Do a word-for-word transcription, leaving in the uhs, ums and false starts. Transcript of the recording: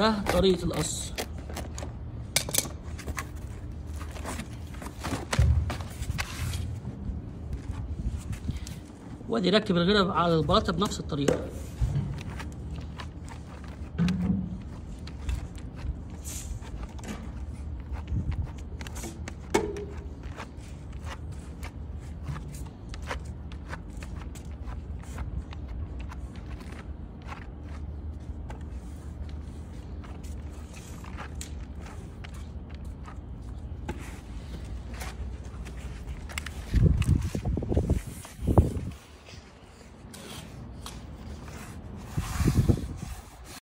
ده طريقة القص. وادي ركب الغيرة على البلاطة بنفس الطريقة.